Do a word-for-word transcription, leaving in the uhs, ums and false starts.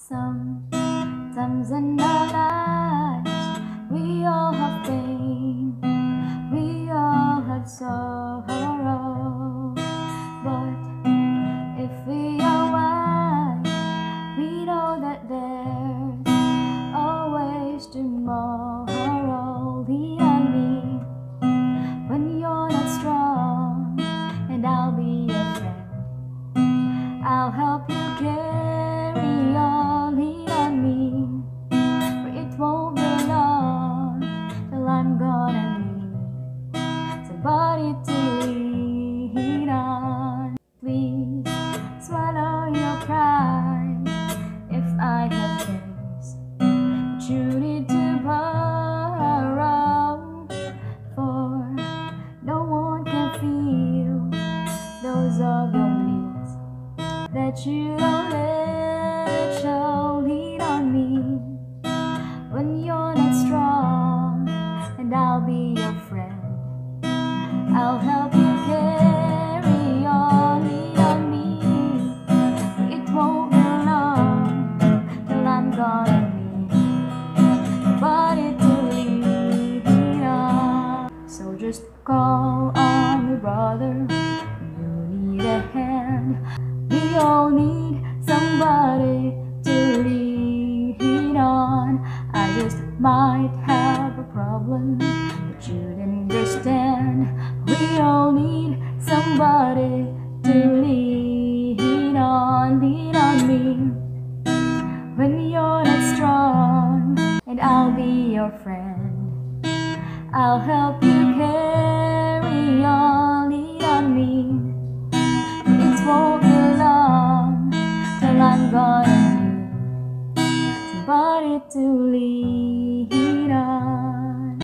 Sometimes in our lives, we all have pain, we all have sorrow. But if we are wise, we know that there's always tomorrow. Lean on me when you're not strong, and I'll be your friend. I'll help you carry on. Lean on me, for it won't be long till I'm gonna need somebody to lean on. Please swallow your pride if I have things that you need to borrow, for no one can feel those of your needs that you don't let show. Lean on me when you're not strong, and I'll be your friend. I'll help you carry on. Lean on me, it won't be long till I'm gonna need somebody to lean on. So just call on me, brother, you need a hand. We all need somebody to lean on. I just might have a problem that you'd understand. We all need somebody to lean on. Lean on me when you're not strong, and I'll be your friend. I'll help you carry on. Lean on me, it won't be long till I'm gonna need somebody to lean on.